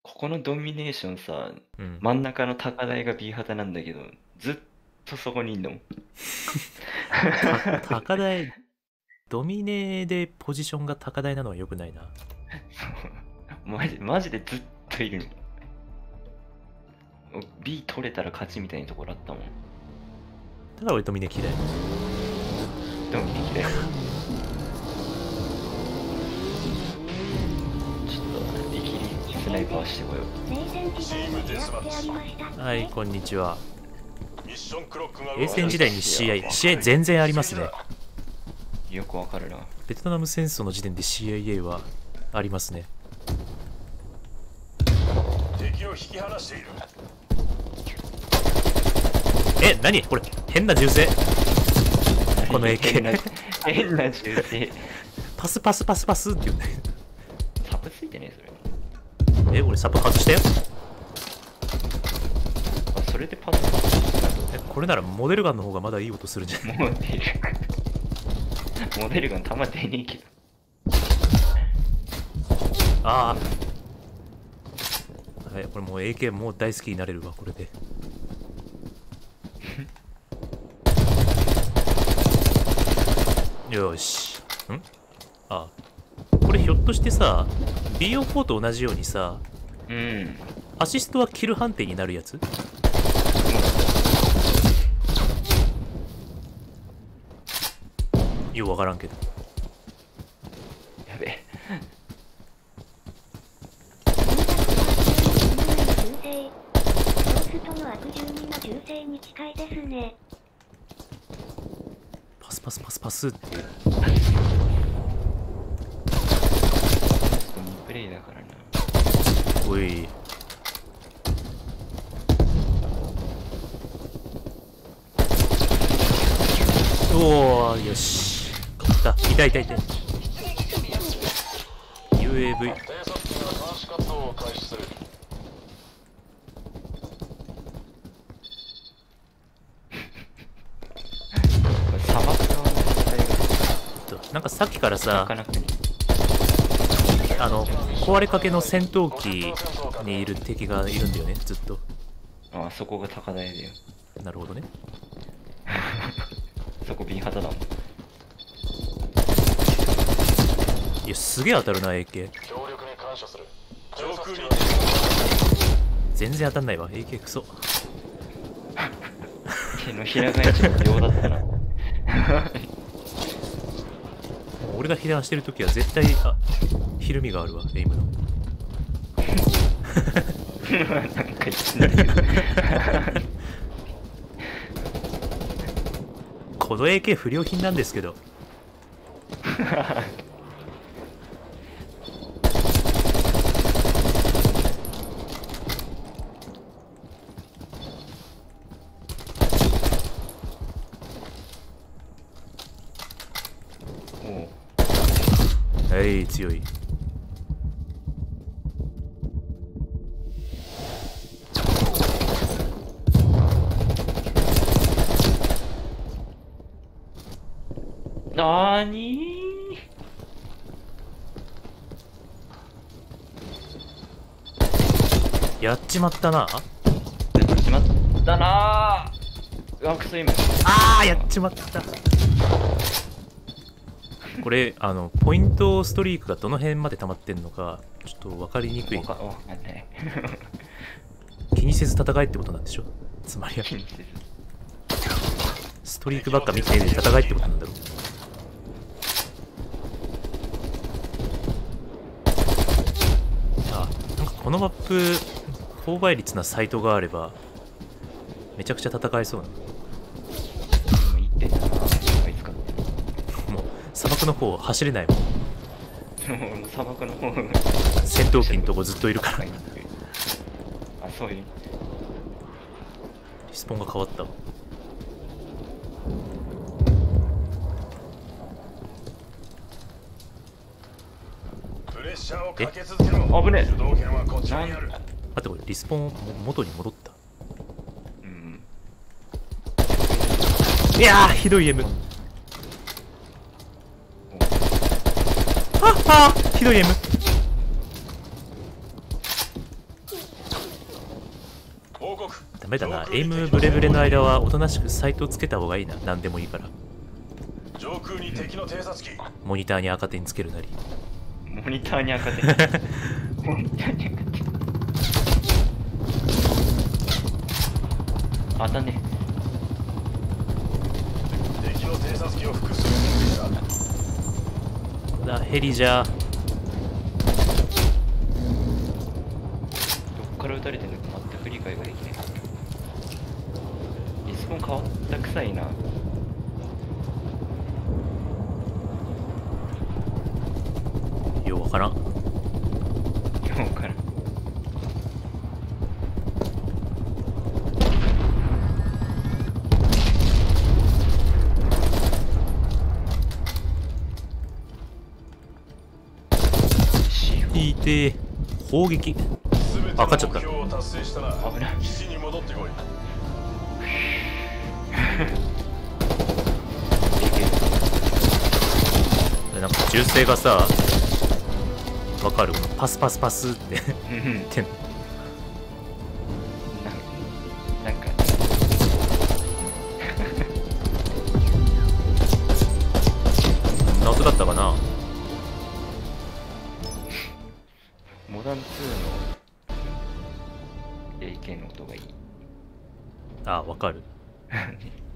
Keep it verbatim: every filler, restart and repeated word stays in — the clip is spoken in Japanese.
ここのドミネーションさ、 うん。 真ん中の高台が B 型なんだけど、ずっとそこにいんのもん。 た高台、ドミネでポジションが高台なのは良くないな。 そうマジ、マジでずっといるの。B 取れたら勝ちみたいなところあったもん。 だから俺ドミネ嫌い。 ドミネ嫌い。ちょっと、イキリスナイパーしてこよう。はい、こんにちは。 ミッションクロックが冷戦時代に試合、試合全然ありますね。 よくわかるな。 ベトナム戦争の時点で シーアイエー はありますね。 敵を引き離している。 え、何これ変な銃声。この エーケー変な変な銃声。 パスパスパスパスって言うんだけど。 サプついてねえそれ。 え、俺サプ外したよ。 あ、それでパス。 え、これならモデルガンの方がまだいい音するんじゃない？ モデルガン。モデルガン弾出ねえけど。 ああ。はい、これもう エーケー もう大好きになれるわ、これで。よし。んああ。これひょっとしてさ、ビーオーフォー と同じようにさ、 うん。 アシストはキル判定になるやつ？ようわからんけど。 やべえ。 パスパスパスパスっていう。 プレイだからな。 おい。おー、よし。勝った。痛い痛い痛い。ユーエーブイ。 偵察機が監視活動を開始する。 砂漠側の戦いがなんかさっきからなさか、なかに。 あの、壊れかけの戦闘機にいる敵がいるんだよね、ずっと。 ああ、そこが高台だよ。 なるほどね。 そこ B 型だもん。 いや、すげえ当たるな、エーケー。 強力に感謝する。上空に全然当たんないわ、エーケー クソ。 手のひら返しも秒だったな。 俺が被弾してるときは絶対、あ、ひるみがあるわ、エイムの。 なんか言ってないけど。 この エーケー 不良品なんですけど。 おう。 はい、強い。 なーにーやっちまったな。 やっちまったなー。うわ、クソ今。 あー、やっちまった。これ、あの、ポイントストリークがどの辺まで溜まってんのか、ちょっと分かりにくいわ。かわかんない。 気にせず戦えってことなんでしょ。つまりは、 気にせず。 ストリークばっか見て戦えってことなんだろう。あ、なんかこのマップ、高倍率なサイトがあれば、めちゃくちゃ戦えそうな。 もう行ってんだなー。あいつか。 もう、砂漠の方走れないもん。 もう砂漠の方が。 戦闘機のとこずっといるから。リあ、そういう。 スポンが変わったわ。 プレッシャーをかけ続けろ。 危ねえ。 主導権はこちらにある。 待って、これリスポンも元に戻った。 うん。 いやー、ひどい M。はっはー、ひどい M。 告。 ダメだな。エイムブレブレの間はおとなしくサイトつけた方がいいな。何でもいいから。 上空に敵の偵察機。 モニターに赤点つけるなり。 モニターに赤点。モニターに赤点。当たんね。 敵の偵察機を複数持っていた。 だヘリじゃ。 どっから撃たれてんのか全く理解ができない。リスポン変わったくさいな。 ようわからん。 ようわからん。 いてえ。砲撃。あ勝っちゃった。 目標を達成したら危ない。 基地に戻ってこい。 でなんか銃声がさ、わかる？このパスパスパスってうんってんの。 ななんかこんな音だったかな。 モダンツーの エーケー の音がいい。 あわかる。